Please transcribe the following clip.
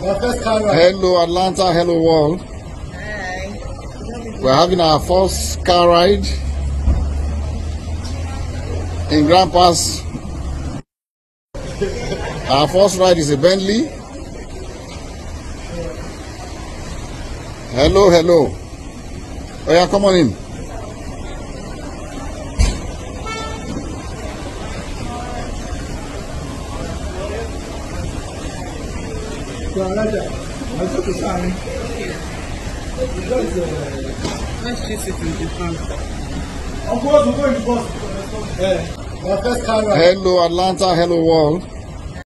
Hello, Atlanta. Hello, world. Hi. We're having our first car ride in Grandpa's. Our first ride is a Bentley. Hello, hello. Oh yeah, come on in. Let's just sit in the front. Hello, Atlanta. Hello, world.